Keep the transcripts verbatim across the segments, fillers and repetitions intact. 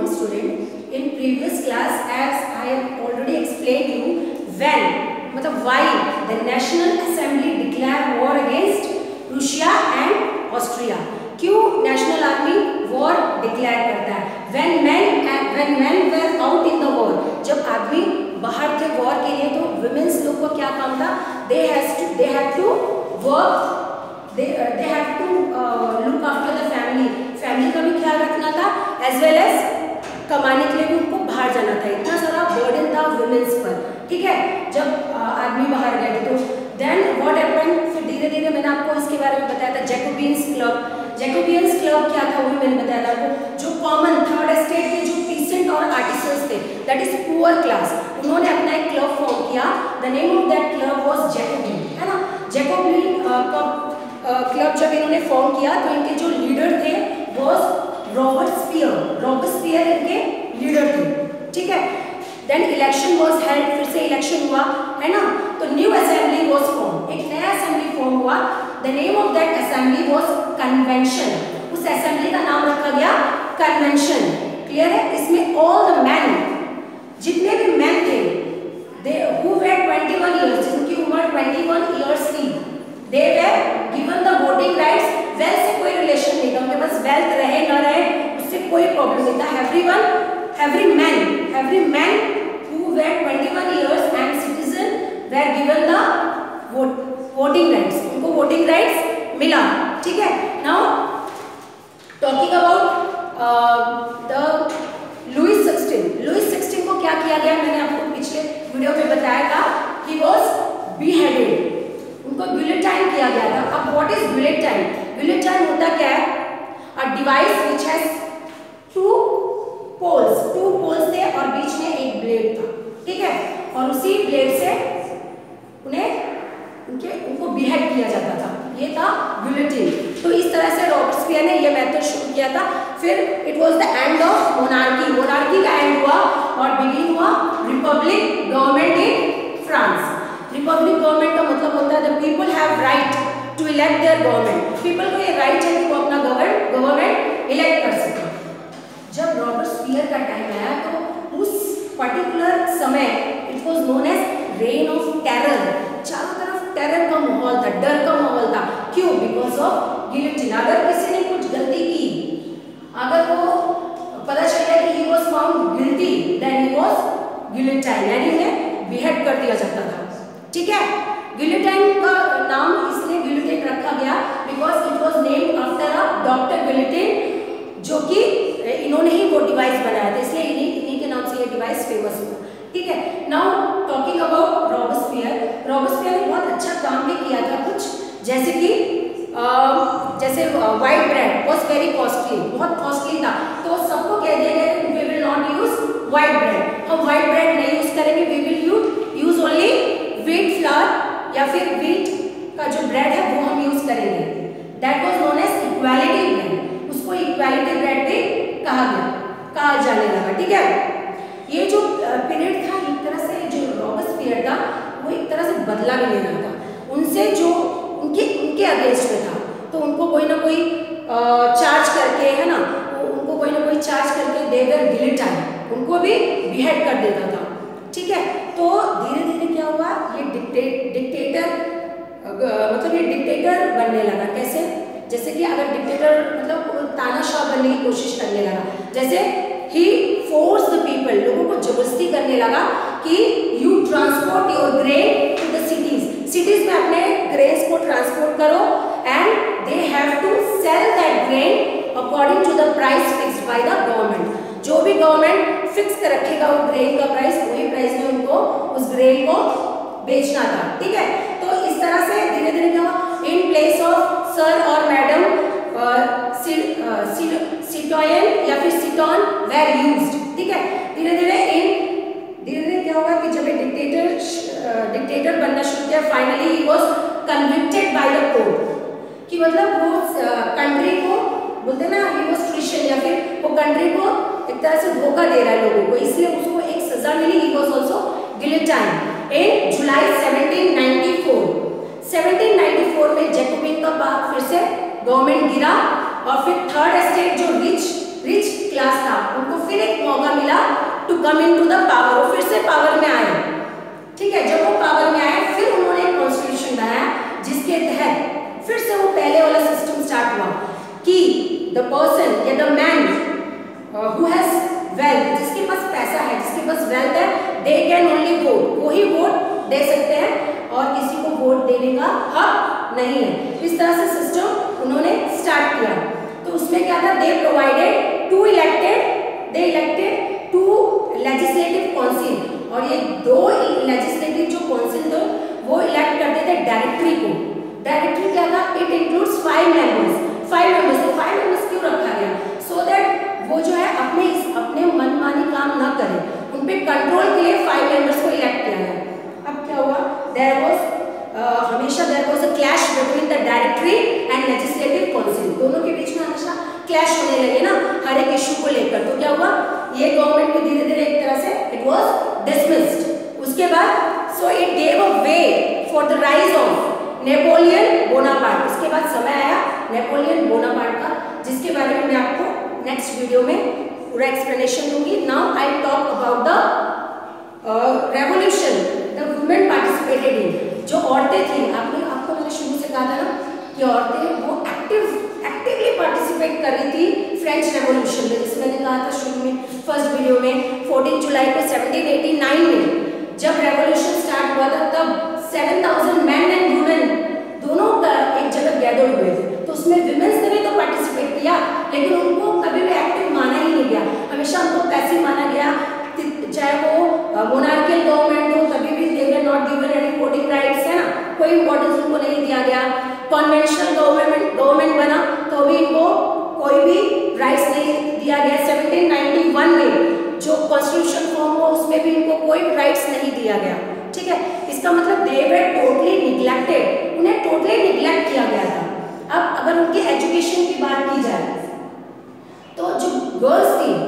morning student. In previous class, as I have already explained you, when मतलब why the National Assembly declared war against Russia and Austria. क्यों national army war declare करता है? When men when men were out in the war, जब आदमी बाहर थे war के लिए, तो women's लोग को क्या काम था? They has to they had to work, they uh, they had to uh, look after the family. Family का भी ख्याल रखना था, as well as कमाने के लिए भी उनको बाहर जाना था. इतना सारा बर्डन था वुमेन्स पर. ठीक है, जब आदमी बाहर गए तो देन व्हाट हैपेंड, फिर धीरे धीरे मैंने आपको इसके बारे में बताया था. जैकोबियंस क्लब, जैकोबियंस क्लब क्या था वो भी मैंने बताया था आपको. जो कॉमन थर्ड एस्टेट के जो पीसेंट और आर्टिसंस थे, दैट इज पुअर क्लास, उन्होंने अपना एक क्लब फॉर्म किया. The name of that club was Jacobian, है ना. जैकोबियन क्लब जब इन्होंने फॉर्म किया तो इनके जो लीडर थे वाज रॉबर्टस्पियर. रॉबर्टस्पियर इनके लीडर थे. ठीक है, देन इलेक्शन वाज हेल्ड, फिर से इलेक्शन हुआ, है ना. तो न्यू असेंबली वाज फॉर्म, एक नया असेंबली फॉर्म हुआ. The name of that assembly was convention. उस असेंबली का नाम रखा गया कन्वेंशन. क्लियर है? इसमें ऑल द मैन, जितने भी मैन थे, दे हु वर इक्कीस इयर्स, जिनकी उम्र इक्कीस इयर्स थी, they were given the voting rights. Wealth से कोई रिलेशन नहीं था, उनके पास वेल्थ रहे न रहे उससे कोई प्रॉब्लम नहीं था. Everyone, every man, every man who were इक्कीस years and citizen were given the vote voting rights. उनको वोटिंग राइट्स मिला. ठीक है. Now talking about the Louis sixteen. Louis sixteen को क्या किया गया, मैंने आपको पिछले वीडियो में बताया था. ही वाज बीहेडेड, उनको गिलोटाइन किया गया था. अब व्हाट इज गिलोटाइन? गिलोटाइन होता क्या है? A device which has two poles, two poles थे और बीच में एक ब्लेड था. ठीक है, और उसी ब्लेड से उन्हें उनके उनको बिहेड किया जाता था. ये था गिलोटिन. तो इस तरह से रॉबर्टस्पियर ने ये मेथड शुरू किया था. फिर it was the end of monarchy. Monarchy का एंड हुआ और बिगिन हुआ republic government in France. Republic government का मतलब होता है the people have right to elect their government. People को ये राइट है कि वो अपना गवर्न गवर्नमेंट इलेक्ट कर सके. जब रॉबर्टस्पियर का टाइम आया तो उस पर्टिकुलर समय it was known as reign of terror. चारों तरफ टेरर का माहौल था, डर का माहौल था. क्यों? Because of guillotine. अगर किसी ने कुछ गलती की, अगर वो पता चला कि he was found guilty, then he was guillotine, यानी उन्हें बिहेड कर दिया जाता था. ठीक है. गिलोटाइन का नाम इसलिए गिलोटिन रखा गया because it was named after a doctor Guillotin, जो कि इन्होंने ही वो डिवाइस बनाया था, इसलिए इन्हीं इन्हीं के नाम से ये डिवाइस फेमस हुआ. ठीक है. Now talking about Robespierre. Robespierre ने बहुत अच्छा काम भी किया था कुछ, जैसे कि जैसे white bread was very costly, बहुत कॉस्टली था. तो सबको कह दिया गया कि we will not use white bread. हम व्हाइट ब्रेड नहीं यूज करेंगे, we will use use only wheat flour या फिर व्हीट का जो ब्रेड है वो हम यूज करेंगे. That was known as equality bread. उसको इक्वालिटी ब्रेड भी कहा गया कहा जाने लगा. ठीक है. ये जो पीरियड था, एक तरह से जो रॉबर्टस्पियर था वो एक तरह से बदला भी ले रहा था. उनसे जो उनके उनके अगेंस्ट में था, तो उनको कोई ना कोई चार्ज करके, है ना, उनको कोई ना कोई चार्ज करके दे वर गिलोटाइन, उनको भी बिहेड कर देता था. ठीक है. तो धीरे धीरे क्या हुआ, ये डिक्टेट डिक्टेटर मतलब ये डिक्टेटर बनने लगा. कैसे? जैसे कि अगर डिक्टेटर मतलब तानाशाह बनने की कोशिश करने लगा. जैसे ही फोर्स द पीपल, लोगों को जबरदस्ती करने लगा कि you transport your grain to the cities. Cities में अपने ग्रेन्स को ट्रांसपोर्ट करो and they have to sell that grain according to the price fixed by the government. जो भी गवर्नमेंट फिक्स कर रखेगा वो ग्रेन का प्राइस, वही प्राइस में उनको उस ग्रेन को बेचना था. ठीक है. तो इस तरह से धीरे धीरे क्या हुआ, इन प्लेस ऑफ सर और मैडम सिटोयन या फिर सिटॉन वेर यूज्ड. ठीक है. धीरे धीरे इन धीरे धीरे क्या होगा कि जब डिक्टेटर डिक्टेटर बनना शुरू किया, finally he was convicted by the court. कि मतलब वो कंट्री को बोलते ना, ही वाज ट्रिशन, या फिर वो कंट्री को एक तरह से धोखा दे रहा है लोगों को, इसलिए उसको एक सजा मिली. He was also guillotine in July seventeen ninety four. Seventeen ninety four में जैकोबिन का बाद फिर से गवर्नमेंट गिरा और फिर थर्ड एस्टेट जो रिच रिच क्लास था उनको फिर एक come in to the power, वो फिर से पावर में आए, ठीक है। जब वो पावर में आए फिर उन्होंने एक कॉन्स्टिट्यूशन बनाया जिसके तहत फिर से वो पहले वाला सिस्टम स्टार्ट हुआ कि द पर्सन या the man who has wealth, जिसके पास पैसा है, जिसके पास वेल्थ है, दे कैन ओनली वोट, वो ही वोट दे सकते हैं और किसी को वोट देने का हक नहीं है। इस तरह से सिस्टम उन्होंने स्टार्ट किया। तो उसमें क्या था, they provided to elected they elected to legislative council, और ये दो लेजिस्लेटिव जो काउंसिल थे वो इलेक्ट करते थे डायरेक्टरी को। डायरेक्टरी क्या था, it includes five members five members तो फाइव मेंबर्स क्यों रखा गया, सो दैट वो जो है अपने अपने मनमानी काम ना करें, उन पे कंट्रोल के लिए फाइव मेंबर्स को इलेक्ट किया गया। अब क्या हुआ, देयर वाज हमेशा there was a clash between the directory and legislative council, दोनों के बीच में हमेशा क्लैश होने लगे ना हर एक इशू को लेकर। तो क्या हुआ, ये गवर्नमेंट को धीरे धीरे एक तरह से इट वाज डिसमिस्ड। उसके बाद so it gave a way for the rise of Napoleon Bonaparte. इसके बाद समय आया नेपोलियन बोनापार्ट का, जिसके बारे में मैं आपको नेक्स्ट वीडियो में पूरा एक्सप्लेनेशन दूंगी। Now I talk about the revolution the women participated in. जो औरतें थी, आपने आपको मैंने शुरू से कहा था ना कि औरतें वो एक्टिव एक्टिवली पार्टिसिपेट कर रही थी फ्रेंच रेवोल्यूशन में। जैसे मैंने कहा था शुरू में फर्स्ट वीडियो में, चौदह जुलाई को सेवनटीन एटी नाइन में जब रेवोल्यूशन स्टार्ट हुआ था, तब seven thousand man and women दोनों एक जगह गैदर हुए थे। तो उसमें विमेन्स ने भी तो पार्टिसिपेट किया, लेकिन उनको कभी भी एक्टिव माना ही नहीं गया, हमेशा उनको पैसिव माना गया। चाहे वो मोनार्कियल गवर्नमेंट हो, तभी भी they were not given any voting rights, है ना, कोई इंपॉर्टेंस उनको नहीं दिया गया। कॉन्वेंशनल गवर्नमेंट गवर्नमेंट बना तो भी इनको कोई भी राइट्स नहीं दिया गया। सेवनटीन नाइंटी वन में जो कॉन्स्टिट्यूशन फॉर्म हुआ उसमें भी इनको कोई राइट्स नहीं दिया गया, ठीक है। इसका मतलब दे वर टोटली निग्लेक्टेड, उन्हें टोटली निग्लेक्ट किया गया था। अब अगर उनकी एजुकेशन की बात की जाए तो जो गर्ल्स थी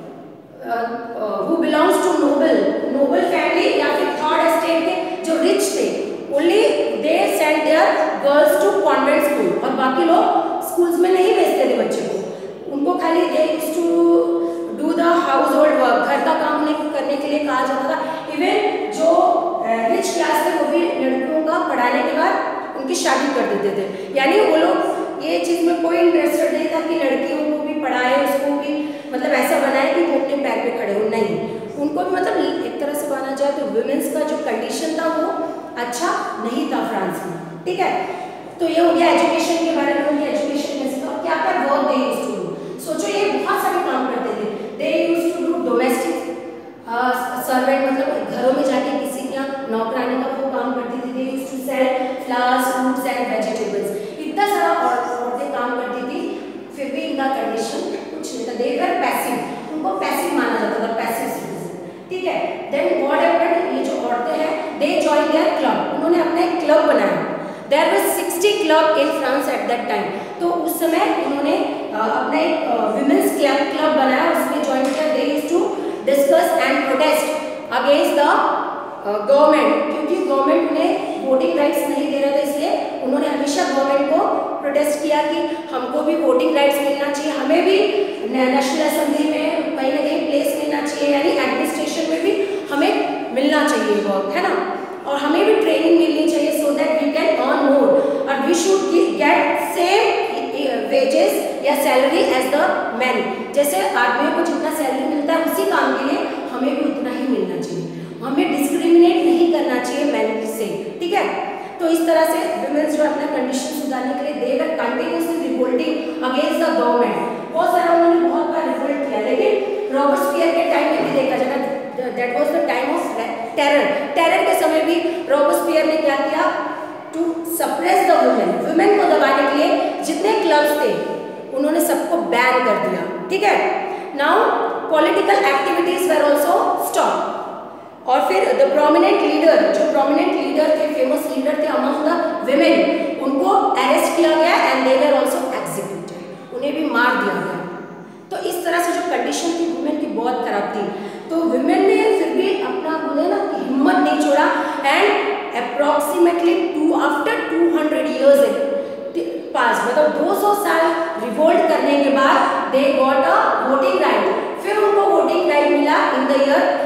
who belongs to noble noble family या फिर थर्ड एस्टेट के जो रिच थे, only they send their girls to convent school, और बाकी लोग स्कूल्स में नहीं भेजते थे बच्चे को। उनको खाली they used to do the household work, घर का काम नहीं करने के लिए कहा जाता था। इवन जो रिच क्लास थे वो भी लड़कियों का पढ़ाने के बाद उनकी शादी कर देते थे। यानी वो लोग ये चीज़ में कोई इंटरेस्टेड नहीं था कि लड़कियों को भी पढ़ाए, उसको भी मतलब ऐसा बनाए कि वो अपने पैर पे खड़े हो, नहीं, उनको भी मतलब एक तरह से माना जाए तो वुमेन्स का जो कंडीशन था वो अच्छा नहीं था फ्रांस में, ठीक है। तो ये हो गया एजुकेशन के बारे में, उनकी एजुकेशन कैसे था, क्या क्या work they used to do. सोचो ये बहुत सारे काम करते थे, they used to do domestic servant, मतलब घरों में जाके किसी के यहाँ नौकरानी का वो काम करती थी। They used to sell flowers, fruits and vegetables, इतना सारा औरतें काम करती थी, फिर भी इनका कंडीशन कुछ नहीं था। दे वर पैसिव, उनको पैसिव माना जाता था, पैसिव सिटीजन, ठीक है। देन व्हाट हैपेंड, ये जो औरतें हैं दे जॉइन देयर क्लब, उन्होंने अपना एक क्लब बनाया। There were sixty club in France at that time. तो उस समय उन्होंने अपना एक विमेंस क्लब क्लब बनाया, उसमें ज्वाइन किया। They used to discuss and protest against the government, क्योंकि गवर्नमेंट उन्हें वोटिंग राइट्स नहीं दे रहा था, इसलिए उन्होंने हमेशा गवर्नमेंट को प्रोटेस्ट किया कि हमको भी वोटिंग राइट्स मिलना चाहिए, हमें भी नेशनल असेंबली में कहीं ना कहीं प्लेस मिलना चाहिए, यानी एडमिनिस्ट्रेशन में भी हमें मिलना चाहिए वर्क, है ना, और हमें भी ट्रेनिंग मिलनी चाहिए so that we can earn more, और we should get same wages या सैलरी एज द मैन। जैसे आदमियों को जितना सैलरी मिलता है उसी काम के लिए हमें भी उतना ही मिलना चाहिए, हमें डिस्क्रिमिनेट नहीं करना चाहिए मैन से, ठीक है। तो इस तरह से विमेन्स जो अपना कंडीशन सुधारने के लिए they were continuously revolting against the government. बहुत सारा उन्होंने बहुत बार रिवोल्ट किया, लेकिन रॉबर्टस्पियर के टाइम में भी देखा जाएगा, that was the time of terror. Terror के समय भी रॉबर्टस्पियर ने क्या किया, to suppress the women, women को दबाने के लिए जितने क्लब्स थे उन्होंने सबको बैन कर दिया, ठीक है। Now political activities were also stop, और फिर द प्रोमिनेंट लीडर, जो प्रोमिनेंट लीडर थे, फेमस लीडर थे अमंग द विमेन, उनको अरेस्ट किया गया and they were also executed, उन्हें भी मार दिया गया। तो इस तरह से जो कंडीशन थी वुमेन की बहुत खराब थी। तो वुमेन ने फिर भी अपना बोले ना कि हिम्मत नहीं छोड़ा, and approximately two after two hundred years pass, मतलब दो सौ साल रिवोल्ट करने के बाद they got a voting right. फिर उनको वोटिंग राइट मिला इन द ईयर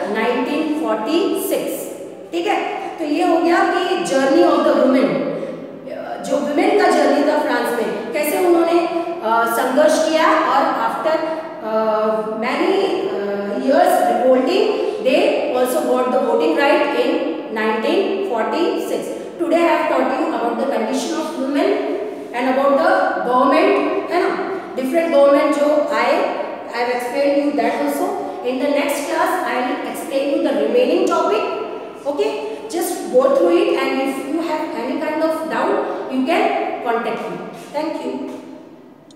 कि जर्नी ऑफ द वुमेन, जो वुमेन का जर्नी था फ्रांस में, कैसे उन्होंने संघर्ष किया और after many years revolting they also got the voting right in nineteen forty-six. Today I have taught you about the condition of women and about the government, है ना, different government जो आए, I have explained you that also. In the next class I will explain you the remaining topic. Okay, just go through it, and if you have any kind of doubt you can contact me. Thank you.